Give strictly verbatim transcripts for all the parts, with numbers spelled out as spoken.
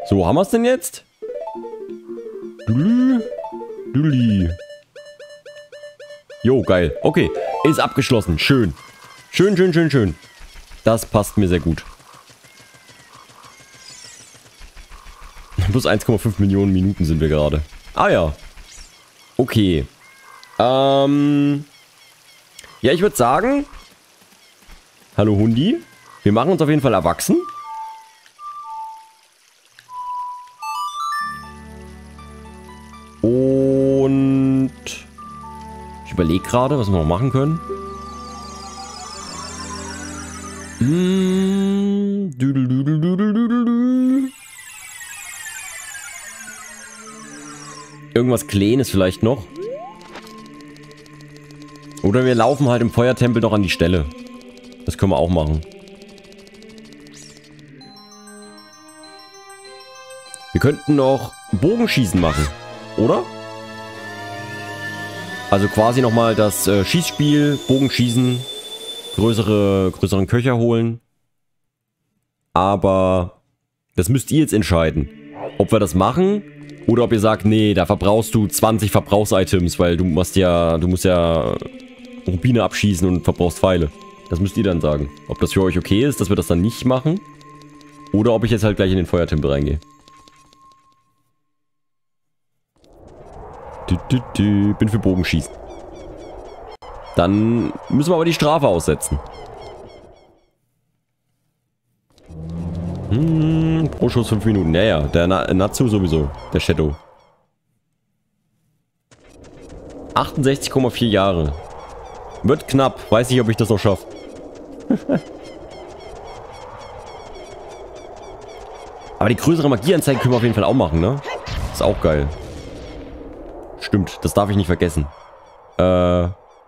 So, haben wir es denn jetzt? Dudeli. Dudeli. Jo, geil. Okay, ist abgeschlossen. Schön. Schön, schön, schön, schön. Das passt mir sehr gut. Plus eins Komma fünf Millionen Minuten sind wir gerade. Ah ja. Okay. Ähm. Ja, ich würde sagen... Hallo Hundi. Wir machen uns auf jeden Fall erwachsen. Und... Ich überlege gerade, was wir noch machen können. Mm, düdel, düdel, düdel, düdel, düdel. Irgendwas Kleines vielleicht noch. Oder wir laufen halt im Feuertempel noch an die Stelle. Das können wir auch machen. Wir könnten noch Bogenschießen machen, oder? Also quasi nochmal das äh, Schießspiel, Bogenschießen, größere, größeren Köcher holen. Aber das müsst ihr jetzt entscheiden. Ob wir das machen oder ob ihr sagt, nee, da verbrauchst du zwanzig Verbrauchsitems, weil du musst ja, du musst ja Rubine abschießen und verbrauchst Pfeile. Das müsst ihr dann sagen. Ob das für euch okay ist, dass wir das dann nicht machen. Oder ob ich jetzt halt gleich in den Feuertempel reingehe. Du, du, du. Bin für Bogenschießen. Dann müssen wir aber die Strafe aussetzen. Hm, pro Schuss fünf Minuten. Naja, der Na Natsu sowieso. Der Shadow. achtundsechzig Komma vier Jahre. Wird knapp. Weiß nicht, ob ich das noch schaffe. Aber die größere Magieanzeige können wir auf jeden Fall auch machen, ne? Ist auch geil. Stimmt, das darf ich nicht vergessen. Äh...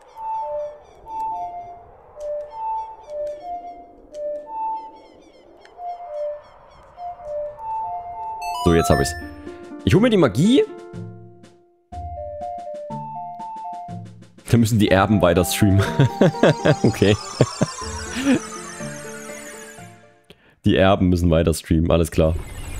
So, jetzt habe ich's. Ich hole mir die Magie. Da müssen die Erben weiter streamen. Okay. Die Erben müssen weiter streamen, alles klar.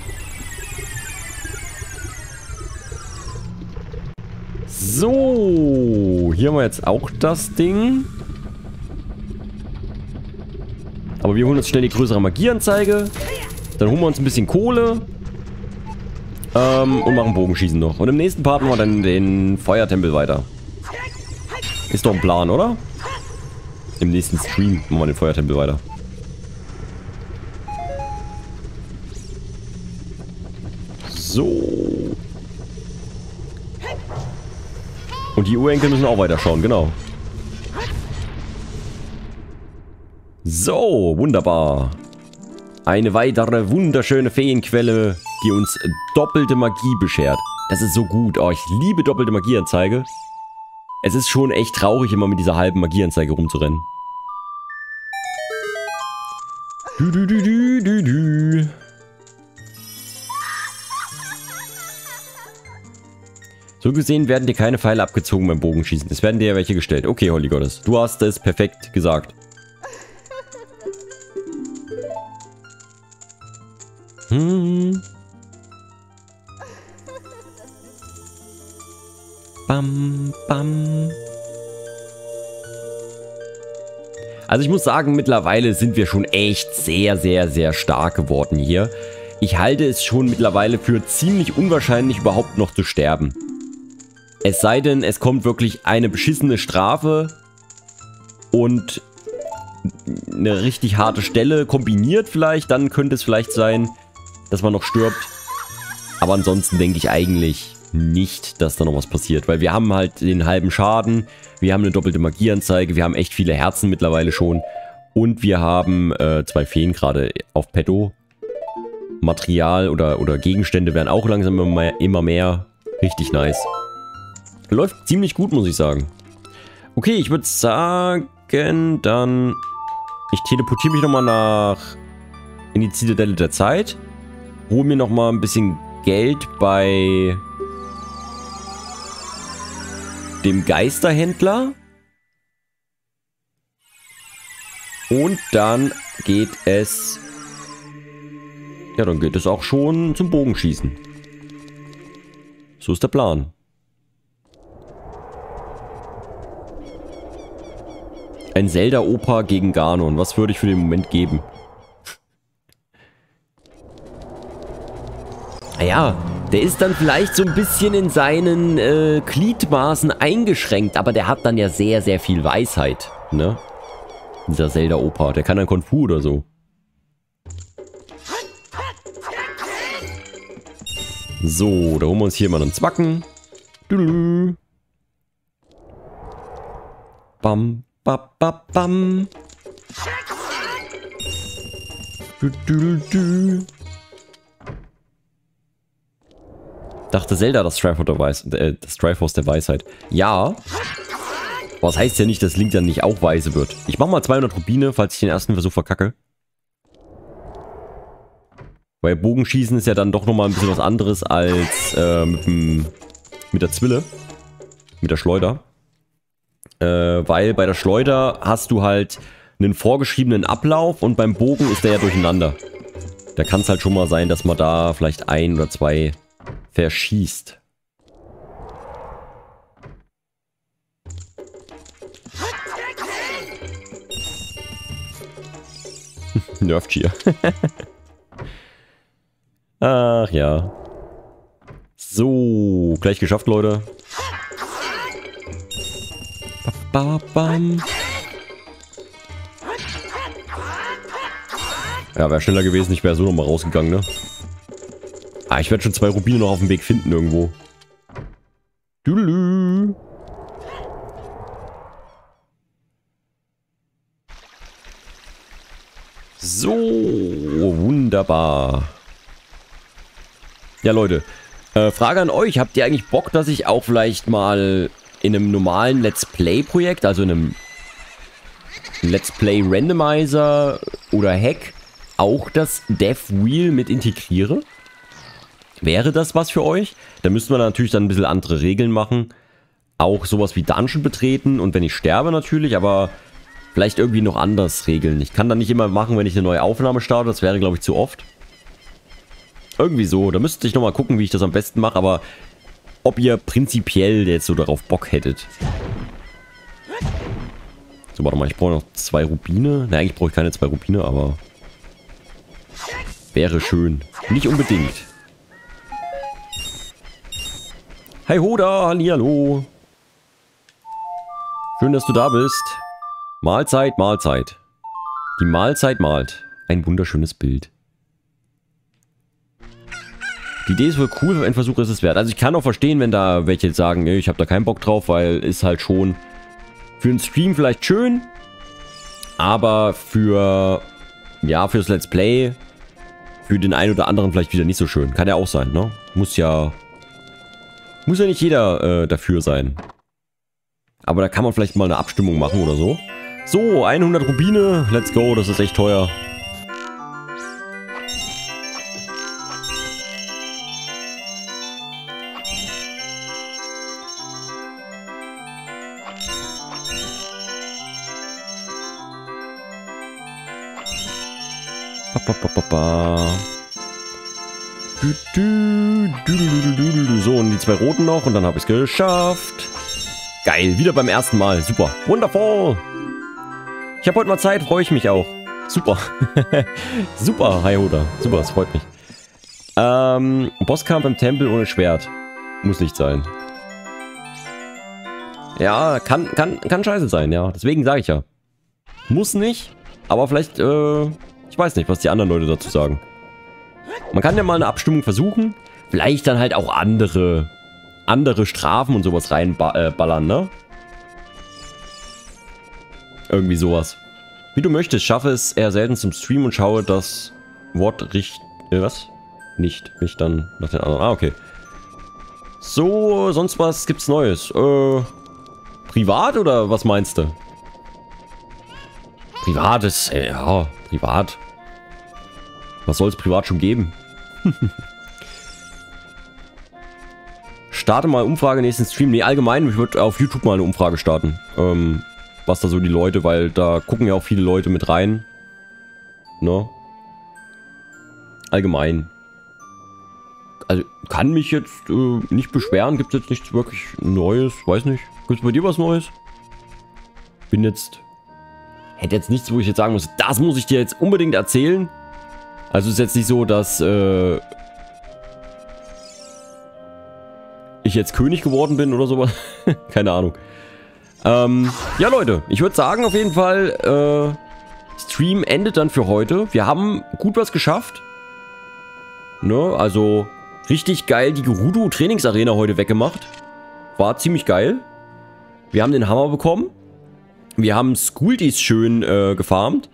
So, hier haben wir jetzt auch das Ding. Aber wir holen uns schnell die größere Magieanzeige. Dann holen wir uns ein bisschen Kohle. Ähm, und machen Bogenschießen noch. Und im nächsten Part machen wir dann den Feuertempel weiter. Ist doch ein Plan, oder? Im nächsten Stream machen wir den Feuertempel weiter. So. Und die Urenkel müssen auch weiterschauen, genau. So, wunderbar. Eine weitere wunderschöne Feenquelle, die uns doppelte Magie beschert. Das ist so gut. Oh, ich liebe doppelte Magieanzeige. Es ist schon echt traurig, immer mit dieser halben Magieanzeige rumzurennen. Du, du, du, du, du, du. So gesehen werden dir keine Pfeile abgezogen beim Bogenschießen. Es werden dir ja welche gestellt. Okay, Holy Goddess. Du hast es perfekt gesagt. Hm. Bam, bam. Also ich muss sagen, mittlerweile sind wir schon echt sehr, sehr, sehr stark geworden hier. Ich halte es schon mittlerweile für ziemlich unwahrscheinlich, überhaupt noch zu sterben. Es sei denn, es kommt wirklich eine beschissene Strafe und eine richtig harte Stelle kombiniert vielleicht. Dann könnte es vielleicht sein, dass man noch stirbt. Aber ansonsten denke ich eigentlich nicht, dass da noch was passiert. Weil wir haben halt den halben Schaden. Wir haben eine doppelte Magieanzeige. Wir haben echt viele Herzen mittlerweile schon. Und wir haben äh, zwei Feen gerade auf Petto. Material oder, oder Gegenstände werden auch langsam immer mehr, immer mehr. Richtig nice. Läuft ziemlich gut, muss ich sagen. Okay, ich würde sagen, dann... Ich teleportiere mich nochmal nach... in die Zitadelle der Zeit. Hole mir nochmal ein bisschen Geld bei... dem Geisterhändler. Und dann geht es Ja, dann geht es auch schon zum Bogenschießen. So ist der Plan. Ein Zelda-Opa gegen Ganon. Was würde ich für den Moment geben? Naja, der ist dann vielleicht so ein bisschen in seinen äh, Gliedmaßen eingeschränkt, aber der hat dann ja sehr, sehr viel Weisheit, ne? Dieser Zelda-Opa, der kann dann Kung Fu oder so. So, da holen wir uns hier mal einen Zwacken. Dülü. Bam, bam, bam, bam. Dü, dü, dü. Dachte Zelda das Triforce der, Weis äh, das Triforce der Weisheit. Ja. Aber das heißt ja nicht, dass Link dann nicht auch weise wird. Ich mach mal zweihundert Rubine, falls ich den ersten Versuch verkacke. Weil Bogenschießen ist ja dann doch nochmal ein bisschen was anderes als äh, mit, dem, mit der Zwille. Mit der Schleuder. Äh, weil bei der Schleuder hast du halt einen vorgeschriebenen Ablauf und beim Bogen ist der ja durcheinander. Da kann es halt schon mal sein, dass man da vielleicht ein oder zwei verschießt. Nerfcheer. Ach ja. So, gleich geschafft, Leute. Ba, ba, bam. Ja, wäre schneller gewesen, ich wäre so nochmal rausgegangen, ne? Ah, ich werde schon zwei Rubine noch auf dem Weg finden irgendwo. Düdelü. So, wunderbar. Ja, Leute, äh, Frage an euch. Habt ihr eigentlich Bock, dass ich auch vielleicht mal in einem normalen Let's Play-Projekt, also in einem Let's Play Randomizer oder Hack, auch das Death Wheel mit integriere? Wäre das was für euch? Da müssten wir natürlich dann ein bisschen andere Regeln machen. Auch sowas wie Dungeon betreten und wenn ich sterbe natürlich, aber vielleicht irgendwie noch anders regeln. Ich kann dann nicht immer machen, wenn ich eine neue Aufnahme starte. Das wäre, glaube ich, zu oft. Irgendwie so. Da müsste ich nochmal gucken, wie ich das am besten mache. Aber ob ihr prinzipiell jetzt so darauf Bock hättet. So, warte mal. Ich brauche noch zwei Rubine. Ne, eigentlich brauche ich keine zwei Rubine, aber wäre schön. Nicht unbedingt. Hi Hoda, hallihallo. Schön, dass du da bist. Mahlzeit, Mahlzeit. Die Mahlzeit malt. Ein wunderschönes Bild. Die Idee ist wohl cool, ein Versuch ist es wert. Also ich kann auch verstehen, wenn da welche sagen, nee, ich habe da keinen Bock drauf, weil ist halt schon für einen Stream vielleicht schön, aber für, ja, fürs Let's Play, für den einen oder anderen vielleicht wieder nicht so schön. Kann ja auch sein, ne? Muss ja, muss ja nicht jeder äh, dafür sein. Aber da kann man vielleicht mal eine Abstimmung machen oder so. So, hundert Rubine, let's go, das ist echt teuer. So, und die zwei roten noch und dann habe ich es geschafft. Geil, wieder beim ersten Mal. Super, wundervoll. Ich habe heute mal Zeit, freue ich mich auch. Super. Super, hi Hoda. Super, das freut mich. Ähm, Bosskampf im Tempel ohne Schwert. Muss nicht sein. Ja, kann, kann, kann scheiße sein, ja. Deswegen sage ich ja. Muss nicht, aber vielleicht, äh, ich weiß nicht, was die anderen Leute dazu sagen. Man kann ja mal eine Abstimmung versuchen. Vielleicht dann halt auch andere, andere Strafen und sowas reinballern, ne? Irgendwie sowas. Wie du möchtest, schaffe es eher selten zum Stream und schaue das Wort richt... Äh, was? Nicht. Mich dann nach den anderen. Ah, okay. So, sonst was gibt's Neues? Äh, privat oder was meinst du? Privat ist... Äh, ja, privat. Was soll es privat schon geben? Starte mal Umfrage nächsten Stream. Nee, allgemein, ich würde auf YouTube mal eine Umfrage starten. Ähm... Was da so die Leute, weil da gucken ja auch viele Leute mit rein. Ne? allgemein. Also kann mich jetzt äh, nicht beschweren. Gibt es jetzt nichts wirklich Neues. Weiß nicht. Gibt es bei dir was Neues? Bin jetzt... Hätte jetzt nichts, wo ich jetzt sagen muss, das muss ich dir jetzt unbedingt erzählen. Also ist jetzt nicht so, dass äh, ich jetzt König geworden bin oder sowas. Keine Ahnung. Ähm, ja Leute, ich würde sagen auf jeden Fall, äh, Stream endet dann für heute. Wir haben gut was geschafft. Ne, also richtig geil die Gerudo Trainingsarena heute weggemacht. War ziemlich geil. Wir haben den Hammer bekommen. Wir haben Skultis schön äh, gefarmt.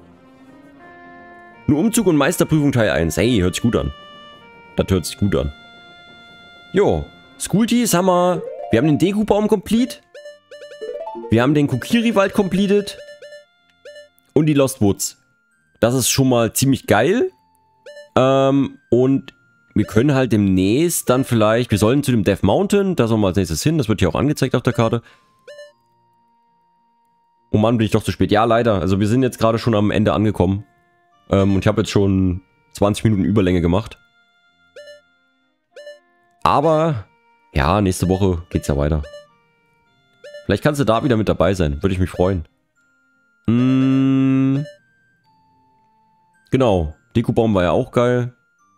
Nur Umzug und Meisterprüfung Teil eins. Hey, hört sich gut an. Das hört sich gut an. Jo, Skultis haben wir. Wir haben den Deku-Baum complete. Wir haben den Kokiri-Wald completed. Und die Lost Woods. Das ist schon mal ziemlich geil. Ähm, und wir können halt demnächst dann vielleicht... Wir sollen zu dem Death Mountain. Da sollen wir als nächstes hin. Das wird hier auch angezeigt auf der Karte. Oh Mann, bin ich doch zu spät. Ja, leider. Also wir sind jetzt gerade schon am Ende angekommen. Ähm, und ich habe jetzt schon zwanzig Minuten Überlänge gemacht. Aber, ja, nächste Woche geht's ja weiter. Vielleicht kannst du da wieder mit dabei sein. Würde ich mich freuen. Mmh. Genau. Deku-Baum war ja auch geil.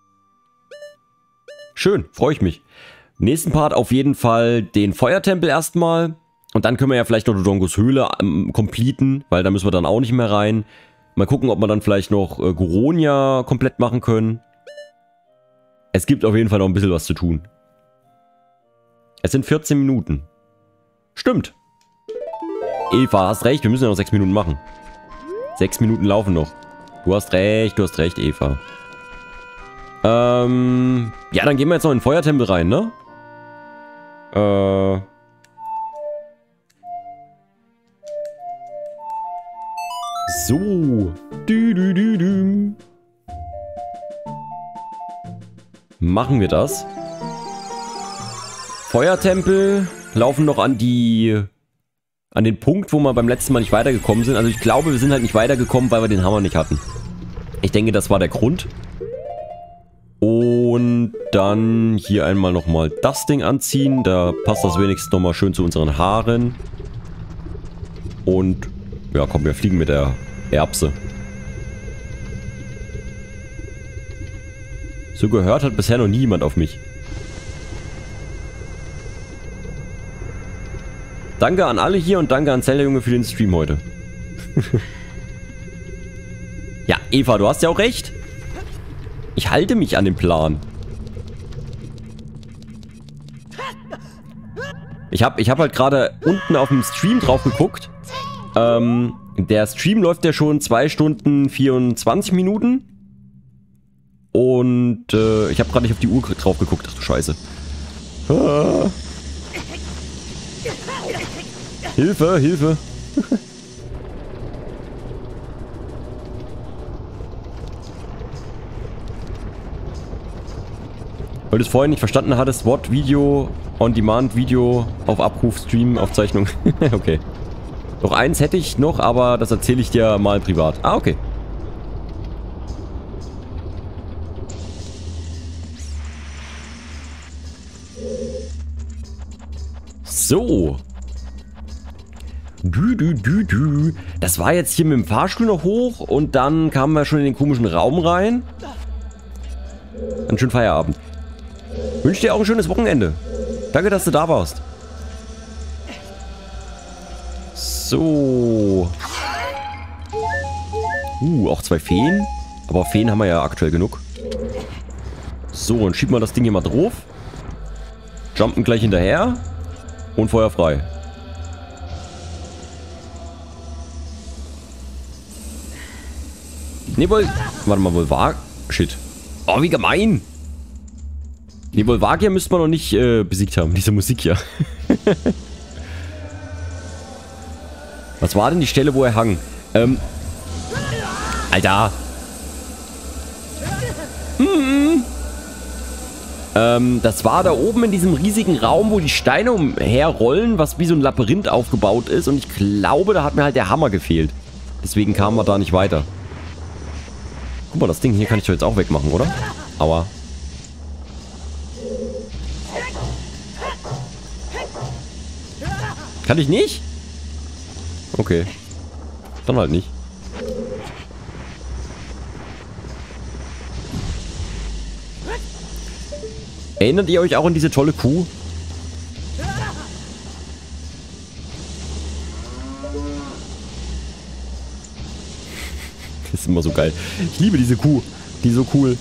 Schön, freue ich mich. Nächsten Part auf jeden Fall den Feuertempel erstmal. Und dann können wir ja vielleicht noch Dodongos Höhle ähm, completen, weil da müssen wir dann auch nicht mehr rein. Mal gucken, ob wir dann vielleicht noch äh, Goronia komplett machen können. Es gibt auf jeden Fall noch ein bisschen was zu tun. Es sind vierzehn Minuten. Stimmt. Eva, hast recht, wir müssen ja noch sechs Minuten machen. sechs Minuten laufen noch. Du hast recht, du hast recht, Eva. Ähm, ja, dann gehen wir jetzt noch in den Feuertempel rein, ne? Äh... So. Du, du, du, du. Machen wir das. Feuertempel laufen noch an die... An den Punkt, wo wir beim letzten Mal nicht weitergekommen sind. Also ich glaube, wir sind halt nicht weitergekommen, weil wir den Hammer nicht hatten. Ich denke, das war der Grund. Und dann hier einmal nochmal das Ding anziehen. Da passt das wenigstens nochmal schön zu unseren Haaren. Und... Ja, komm, wir fliegen mit der Erbse. So gehört hat bisher noch nie jemand auf mich. Danke an alle hier und danke an Zelda Junge für den Stream heute. Ja, Eva, du hast ja auch recht. Ich halte mich an den Plan. Ich habe ich hab halt gerade unten auf dem Stream drauf geguckt. Ähm, der Stream läuft ja schon zwei Stunden vierundzwanzig Minuten. Und äh, ich habe gerade nicht auf die Uhr drauf geguckt. Ach du Scheiße. Ah. Hilfe, Hilfe. Weil du es vorhin nicht verstanden hattest, What, Video, On-Demand, Video, auf Abruf, Stream, Aufzeichnung. Okay. Noch eins hätte ich noch, aber das erzähle ich dir mal privat. Ah, okay. So. Du, du, du, du. Das war jetzt hier mit dem Fahrstuhl noch hoch und dann kamen wir schon in den komischen Raum rein. Einen schönen Feierabend. Wünsche dir auch ein schönes Wochenende. Danke, dass du da warst. So. Uh, auch zwei Feen. Aber Feen haben wir ja aktuell genug. So, dann schieben wir das Ding hier mal drauf. Jumpen gleich hinterher. Und Feuer frei. Ne, wohl... Warte mal, wohl war... Shit. Oh, wie gemein. Ne, wohl Vagia müsste man noch nicht äh, besiegt haben. Diese Musik hier. Was war denn die Stelle, wo er hang? Ähm... Alter. Hm. Ähm, das war da oben in diesem riesigen Raum, wo die Steine umherrollen, was wie so ein Labyrinth aufgebaut ist. Und ich glaube, da hat mir halt der Hammer gefehlt. Deswegen kamen wir da nicht weiter. Guck mal, das Ding hier kann ich doch jetzt auch wegmachen, oder? Aua. Kann ich nicht? Okay. Dann halt nicht. Erinnert ihr euch auch an diese tolle Kuh? Das ist immer so geil. Ich liebe diese Kuh. Die ist so cool.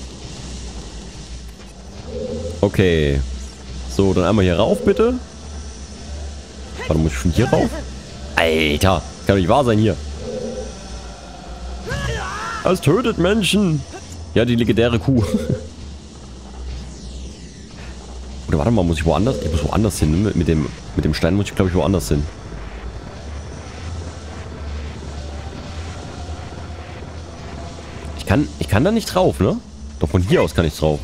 Okay. So, dann einmal hier rauf, bitte. Warte, muss ich von hier rauf? Alter, kann doch nicht wahr sein hier. Es tötet Menschen. Ja, die legendäre Kuh. Oder warte mal, muss ich woanders? Ich muss woanders hin. Ne? Mit dem, mit dem Stein muss ich, glaube ich, woanders hin. Ich kann, ich kann da nicht drauf, ne? Doch von hier aus kann ich drauf.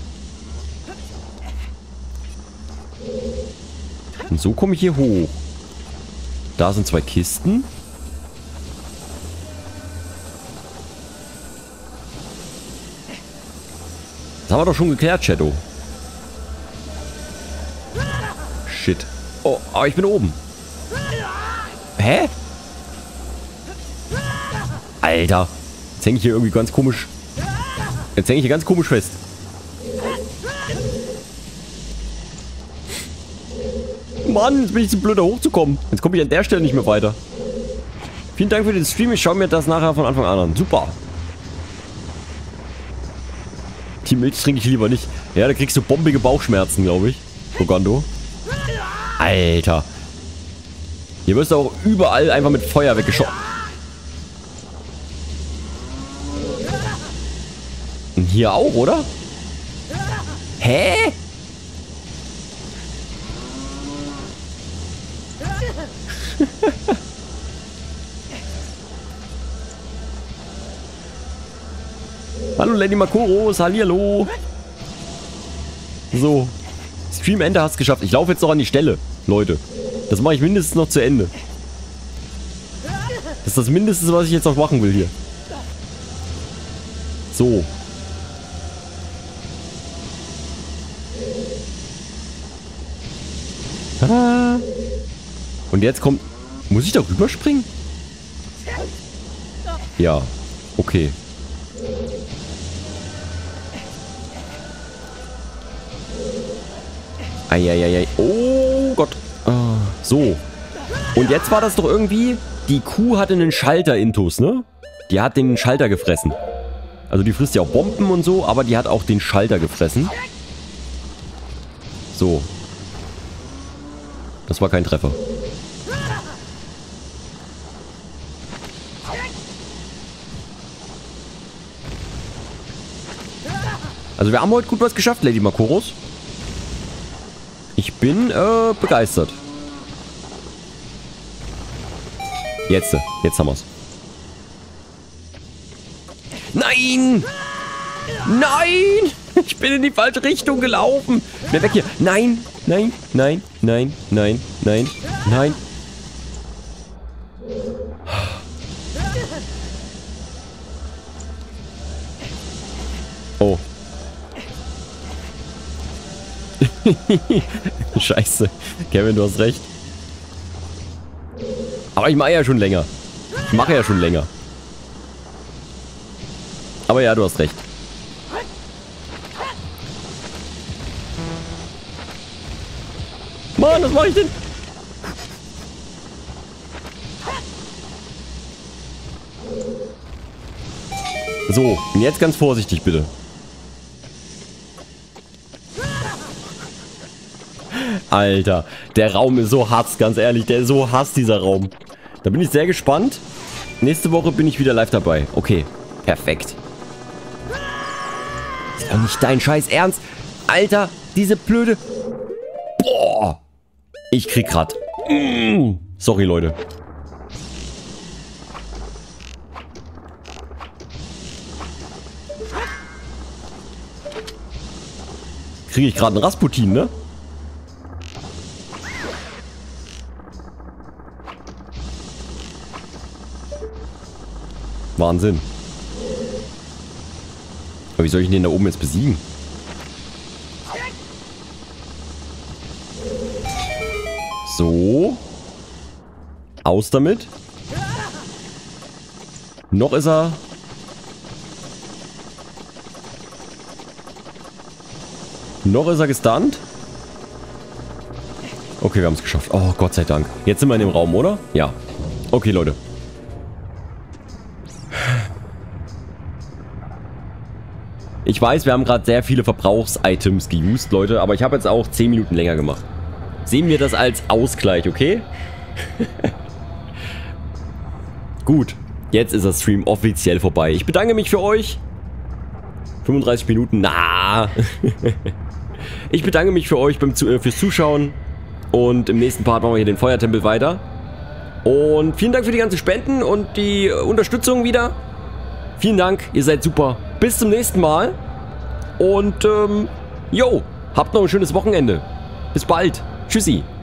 Und so komme ich hier hoch. Da sind zwei Kisten. Das haben wir doch schon geklärt, Shadow. Shit. Oh, aber ich bin oben. Hä? Alter. Jetzt hänge ich hier irgendwie ganz komisch. Jetzt hänge ich hier ganz komisch fest. Mann, jetzt bin ich zu blöd, da hochzukommen. Jetzt komme ich an der Stelle nicht mehr weiter. Vielen Dank für den Stream. Ich schaue mir das nachher von Anfang an an. Super. Die Milch trinke ich lieber nicht. Ja, da kriegst du bombige Bauchschmerzen, glaube ich. Rogando. Alter. Hier wirst du auch überall einfach mit Feuer weggeschossen. Und hier auch, oder? Hä? Hallo Lady Makoros, hallihallo. So. Streamende hast geschafft. Ich laufe jetzt noch an die Stelle, Leute. Das mache ich mindestens noch zu Ende. Das ist das Mindeste, was ich jetzt noch machen will hier. So. Ah. Und jetzt kommt... Muss ich da rüberspringen? Ja. Okay. Eieiei. Oh Gott. Ah, so. Und jetzt war das doch irgendwie... Die Kuh hatte einen Schalter-Intus, ne? Die hat den Schalter gefressen. Also die frisst ja auch Bomben und so, aber die hat auch den Schalter gefressen. So. Das war kein Treffer. Also wir haben heute gut was geschafft, Lady Makoros. Ich bin äh, begeistert. Jetzt, jetzt haben wir's. Nein! Nein! Ich bin in die falsche Richtung gelaufen. Mehr weg hier. Nein, nein, nein, nein, nein, nein, nein. Oh. Scheiße. Kevin, du hast recht. Aber ich mache ja schon länger. Ich mache ja schon länger. Aber ja, du hast recht. Mann, was mache ich denn? So, und jetzt ganz vorsichtig, bitte. Alter, der Raum ist so Hass, ganz ehrlich. Der ist so Hass, dieser Raum. Da bin ich sehr gespannt. Nächste Woche bin ich wieder live dabei. Okay, perfekt. Ist doch nicht dein Scheiß Ernst. Alter, diese blöde... Boah. Ich krieg grad... Mm. Sorry, Leute. Kriege ich gerade einen Rasputin, ne? Wahnsinn. Aber wie soll ich den da oben jetzt besiegen? So. Aus damit. Noch ist er. Noch ist er gestunt. Okay, wir haben es geschafft. Oh, Gott sei Dank. Jetzt sind wir in dem Raum, oder? Ja. Okay, Leute. Ich weiß, wir haben gerade sehr viele Verbrauchsitems geused, Leute. Aber ich habe jetzt auch zehn Minuten länger gemacht. Sehen wir das als Ausgleich, okay? Gut. Jetzt ist der Stream offiziell vorbei. Ich bedanke mich für euch. fünfunddreißig Minuten. Na. Ich bedanke mich für euch beim äh, fürs Zuschauen. Und im nächsten Part machen wir hier den Feuertempel weiter. Und vielen Dank für die ganzen Spenden und die Unterstützung wieder. Vielen Dank, ihr seid super. Bis zum nächsten Mal. Und, ähm, yo, habt noch ein schönes Wochenende. Bis bald. Tschüssi.